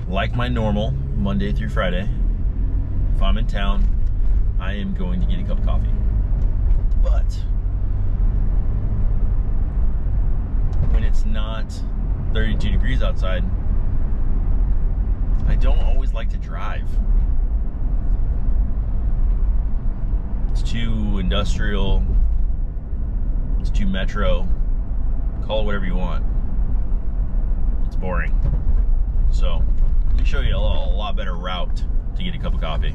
like my normal Monday through Friday, if I'm in town, I am going to get a cup of coffee. But when it's not 32 degrees outside, I don't always like to drive. It's too industrial, it's too metro, call it whatever you want. It's boring. So let me show you a lot better route to get a cup of coffee.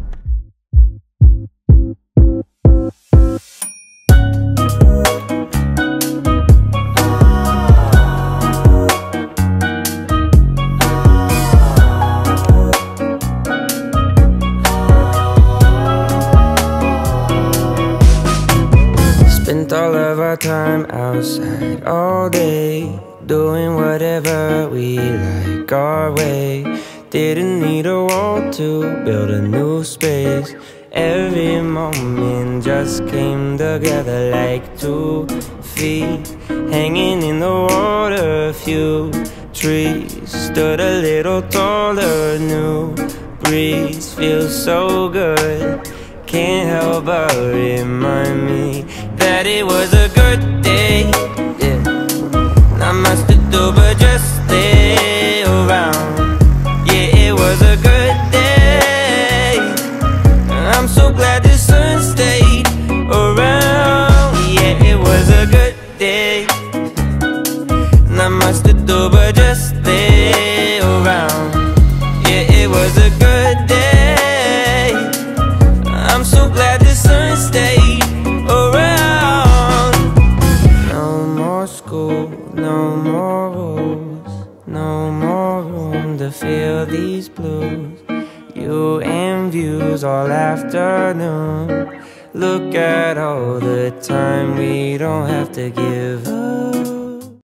Spent all of our time outside all day, doing whatever we like our way. Didn't need a wall to build a new space. Every moment just came together like 2 feet hanging in the water. A few trees stood a little taller. New breeze feels so good, can't help but remind me that it was a good day. Yeah, not much to do but just stay around. Yeah, it was a good day. I'm so glad the sun stayed around. Yeah, it was a good day. Not much to do but just stay around. Yeah, it was a good day. I'm so glad the sun stayed around. No more school, no more rules, no more room to feel these blues. You and views all afternoon. Look at all the time we don't have to give up.